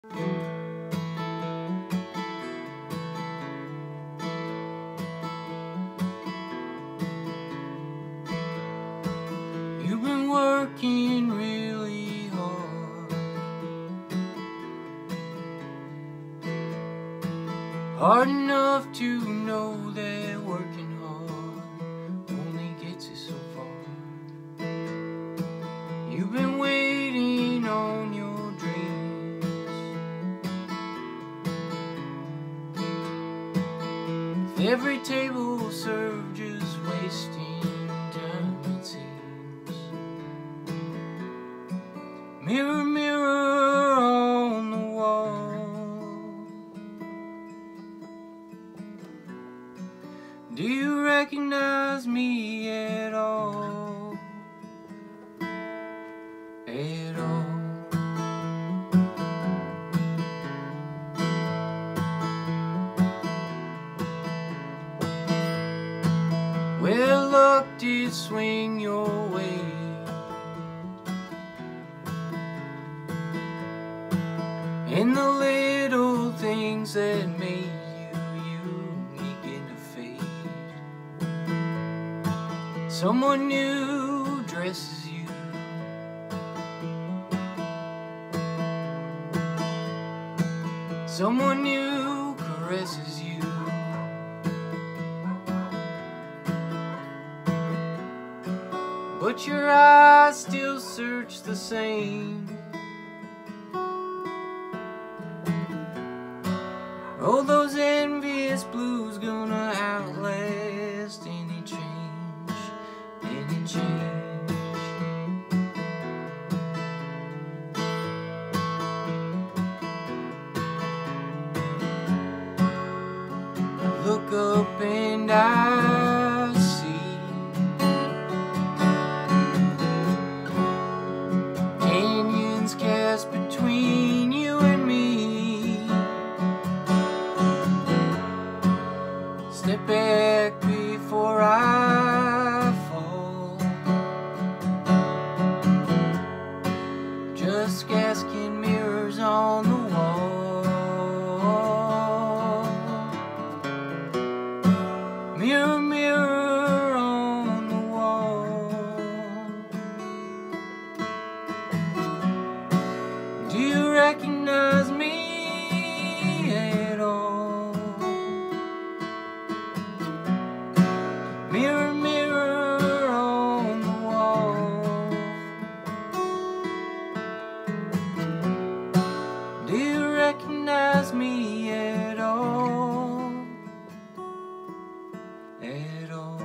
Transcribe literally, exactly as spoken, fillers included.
You've been working really hard, hard enough to know that working hard only gets you so far. You've been waiting on your dreams, with every table served just wasting time, it seems. Mirror, mirror on the wall, do you recognize me at all? At all? Well, luck did swing your way, and the little things that made you unique begin to fade. Someone new dresses you, someone new caresses you, but your eyes still search the same. Oh, those envious blues gonna outlast any change, any change. I look up and I see canyons cast between you and me. Step back before I fall, just asking mirrors on the wall. Mirror, mirror on the wall, do you recognize me at all? Mirror, mirror on the wall, do you recognize me at all? At all?